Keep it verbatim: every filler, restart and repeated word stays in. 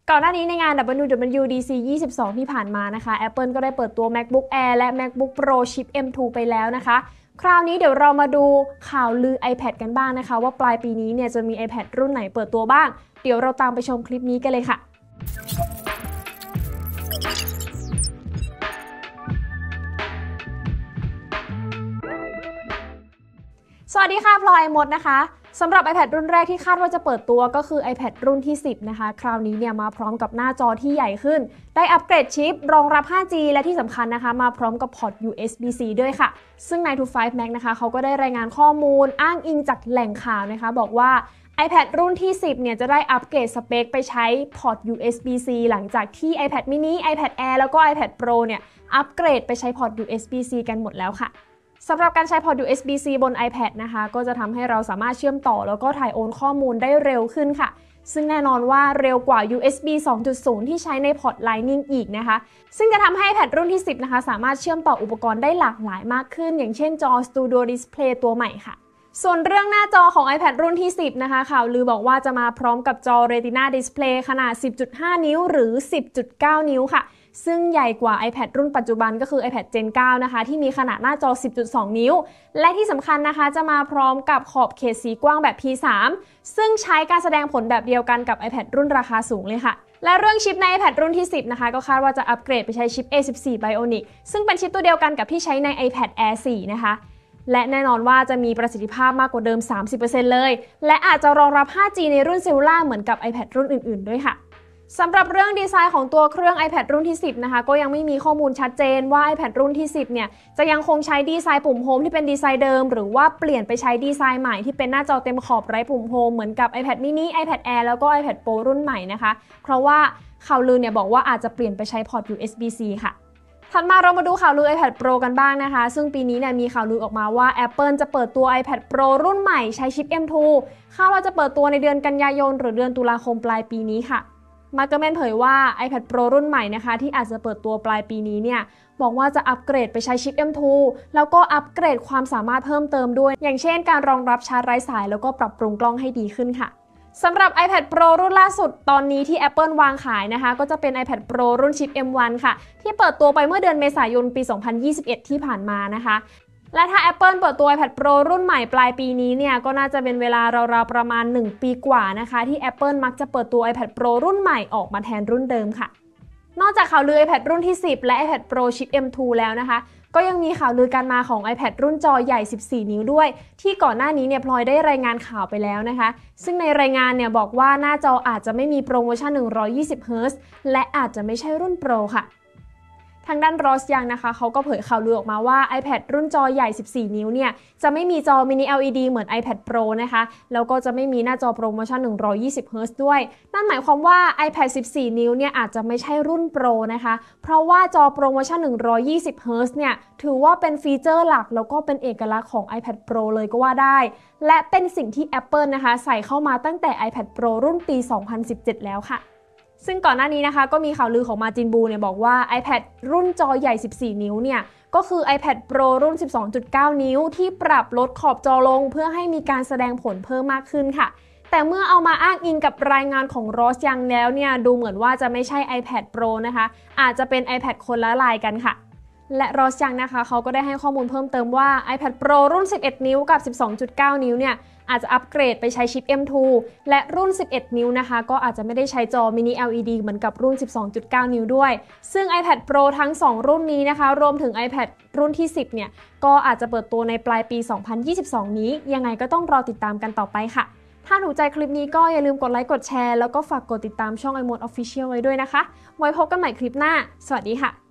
ก่อนหน้านี้ในงาน ดับเบิลยู ดับเบิลยู ดี ซี ยี่สิบสอง ที่ผ่านมานะคะ Apple ก็ได้เปิดตัว MacBook Air และ MacBook Pro ชิป เอ็ม ทู ไปแล้วนะคะคราวนี้เดี๋ยวเรามาดูข่าวลือ iPad กันบ้างนะคะว่าปลายปีนี้เนี่ยจะมี iPad รุ่นไหนเปิดตัวบ้างเดี๋ยวเราตามไปชมคลิปนี้กันเลยค่ะสวัสดีค่ะพลอยมดนะคะสำหรับ iPad รุ่นแรกที่คาดว่าจะเปิดตัวก็คือ iPad รุ่นที่สิบนะคะคราวนี้เนี่ยมาพร้อมกับหน้าจอที่ใหญ่ขึ้นได้อัปเกรดชิปรองรับ ห้าจี และที่สำคัญนะคะมาพร้อมกับพอร์ต ยู เอส บี ซี ด้วยค่ะซึ่งไนน์ ทู ไฟว์ Mac นะคะเขาก็ได้รายงานข้อมูลอ้างอิงจากแหล่งข่าวนะคะบอกว่า iPad รุ่นที่สิบเนี่ยจะได้อัปเกรดสเปคไปใช้พอร์ต ยู เอส บี ซี หลังจากที่ iPad mini iPad Air แล้วก็ iPad Pro เนี่ยอัปเกรดไปใช้พอร์ต ยู เอส บี ซี กันหมดแล้วค่ะสำหรับการใช้พอร์ต ยู เอส บี ซี บน iPad นะคะก็จะทำให้เราสามารถเชื่อมต่อแล้วก็ถ่ายโอนข้อมูลได้เร็วขึ้นค่ะซึ่งแน่นอนว่าเร็วกว่า ยู เอส บี สองจุดศูนย์ ที่ใช้ในพอร์ต Lightning อีกนะคะซึ่งจะทำให้ iPad รุ่นที่สิบนะคะสามารถเชื่อมต่ออุปกรณ์ได้หลากหลายมากขึ้นอย่างเช่นจอ Studio Display ตัวใหม่ค่ะส่วนเรื่องหน้าจอของ iPad รุ่นที่สิบนะคะข่าวลือบอกว่าจะมาพร้อมกับจอ Retina Display ขนาด สิบจุดห้า นิ้วหรือ สิบจุดเก้า นิ้วค่ะซึ่งใหญ่กว่า iPad รุ่นปัจจุบันก็คือ iPad Gen เก้า นะคะที่มีขนาดหน้าจอ สิบจุดสอง นิ้วและที่สำคัญนะคะจะมาพร้อมกับขอบเขตสีกว้างแบบ พี สาม ซึ่งใช้การแสดงผลแบบเดียวกันกับ iPad รุ่นราคาสูงเลยค่ะและเรื่องชิปใน iPad รุ่นที่สิบนะคะก็คาดว่าจะอัปเกรดไปใช้ชิป เอ สิบสี่ Bionic ซึ่งเป็นชิปตัวเดียวกันกับที่ใช้ใน iPad Air โฟร์ นะคะและแน่นอนว่าจะมีประสิทธิภาพมากกว่าเดิม สามสิบเปอร์เซ็นต์ เลยและอาจจะรองรับ ห้าจี ในรุ่น Cellular เหมือนกับ iPad รุ่นอื่นๆด้วยค่ะสำหรับเรื่องดีไซน์ของตัวเครื่อง iPad รุ่นที่สิบนะคะก็ยังไม่มีข้อมูลชัดเจนว่า iPad รุ่นที่สิบเนี่ยจะยังคงใช้ดีไซน์ปุ่มโฮมที่เป็นดีไซน์เดิมหรือว่าเปลี่ยนไปใช้ดีไซน์ใหม่ที่เป็นหน้าจอเต็มขอบไร้ปุ่มโฮมเหมือนกับ iPad mini iPad Air แล้วก็ iPad Pro รุ่นใหม่นะคะเพราะว่าข่าวลือเนี่ยบอกว่าอาจจะเปลี่ยนไปใช้พอร์ต ยู เอส บี ซี ค่ะถัดมาเรามาดูข่าวลือ iPad Pro กันบ้างนะคะซึ่งปีนี้เนี่ยมีข่าวลือออกมาว่า Apple จะเปิดตัว iPad Pro รุ่นใหม่ใช้ชิป เอ็ม ทู คาดว่าจะเปิดตัวในเดือนกันยายนหรือเดือนตุลาคมปลายปีนี้ค่ะมาร์ค เกอร์แมนเผยว่า iPad Pro รุ่นใหม่นะคะที่อาจจะเปิดตัวปลายปีนี้เนี่ยบอกว่าจะอัปเกรดไปใช้ชิป เอ็ม ทู แล้วก็อัปเกรดความสามารถเพิ่มเติมด้วยอย่างเช่นการรองรับชาร์จไร้สายแล้วก็ปรับปรุงกล้องให้ดีขึ้นค่ะสำหรับ iPad Pro รุ่นล่าสุดตอนนี้ที่ Apple วางขายนะคะก็จะเป็น iPad Pro รุ่นชิป เอ็ม วัน ค่ะที่เปิดตัวไปเมื่อเดือนเมษายนปี สองพันยี่สิบเอ็ด ที่ผ่านมานะคะและถ้า Apple เปิดตัว iPad Pro รุ่นใหม่ปลายปีนี้เนี่ยก็น่าจะเป็นเวลาราวๆประมาณหนึ่งปีกว่านะคะที่ Apple มักจะเปิดตัว iPad Pro รุ่นใหม่ออกมาแทนรุ่นเดิมค่ะนอกจากข่าวลือ iPad รุ่นที่สิบและ iPad Pro ชิป เอ็ม ทู แล้วนะคะก็ยังมีข่าวลือการมาของ iPad รุ่นจอใหญ่ สิบสี่ นิ้วด้วยที่ก่อนหน้านี้เนี่ยพลอยได้รายงานข่าวไปแล้วนะคะซึ่งในรายงานเนี่ยบอกว่าหน้าจออาจจะไม่มีโปรโมชั่นหนึ่งร้อยยี่สิบเฮิร์ตซ์และอาจจะไม่ใช่รุ่น Pro ค่ะทางด้านรอสยังนะคะเขาก็เผยข่าวลือออกมาว่า iPad รุ่นจอใหญ่ สิบสี่ นิ้วเนี่ยจะไม่มีจอ Mini แอล อี ดี เหมือน iPad Pro นะคะแล้วก็จะไม่มีหน้าจอโปรโมชั่นหนึ่งร้อยยี่สิบเฮิร์ตซ์ด้วยนั่นหมายความว่า iPad สิบสี่ นิ้วเนี่ยอาจจะไม่ใช่รุ่น Pro นะคะเพราะว่าจอโปรโมชั่นหนึ่งร้อยยี่สิบเฮิร์ตซ์เนี่ยถือว่าเป็นฟีเจอร์หลักแล้วก็เป็นเอกลักษณ์ของ iPad Pro เลยก็ว่าได้และเป็นสิ่งที่ Apple นะคะใส่เข้ามาตั้งแต่ iPad Pro รุ่นปี สองพันสิบเจ็ด แล้วค่ะซึ่งก่อนหน้านี้นะคะก็มีข่าวลือของมาจินบูเนี่ยบอกว่า iPad รุ่นจอใหญ่ สิบสี่ นิ้วเนี่ยก็คือ iPad Pro รุ่น สิบสองจุดเก้า นิ้วที่ปรับลดขอบจอลงเพื่อให้มีการแสดงผลเพิ่มมากขึ้นค่ะแต่เมื่อเอามาอ้างอิงกับรายงานของรอสยังแล้วเนี่ยดูเหมือนว่าจะไม่ใช่ iPad Pro นะคะอาจจะเป็น iPad คนละลายกันค่ะและรอสยังนะคะเขาก็ได้ให้ข้อมูลเพิ่มเติมว่า iPad Pro รุ่น สิบเอ็ด นิ้วกับ สิบสองจุดเก้า นิ้วเนี่ยอาจจะอัปเกรดไปใช้ชิป เอ็ม ทู และรุ่น สิบเอ็ด นิ้วนะคะก็อาจจะไม่ได้ใช้จอ Mini แอล อี ดี เหมือนกับรุ่น สิบสองจุดเก้า นิ้วด้วยซึ่ง iPad Pro ทั้งสองรุ่นนี้นะคะรวมถึง iPad รุ่นที่สิบเนี่ยก็อาจจะเปิดตัวในปลายปี สองพันยี่สิบสอง นี้ยังไงก็ต้องรอติดตามกันต่อไปค่ะถ้าถูกใจคลิปนี้ก็อย่าลืมกดไลค์กดแชร์แล้วก็ฝากกดติดตามช่อง iMode Official ไว้ด้วยนะคะไว้พบกันใหม่คลิปหน้าสวัสดีค่ะ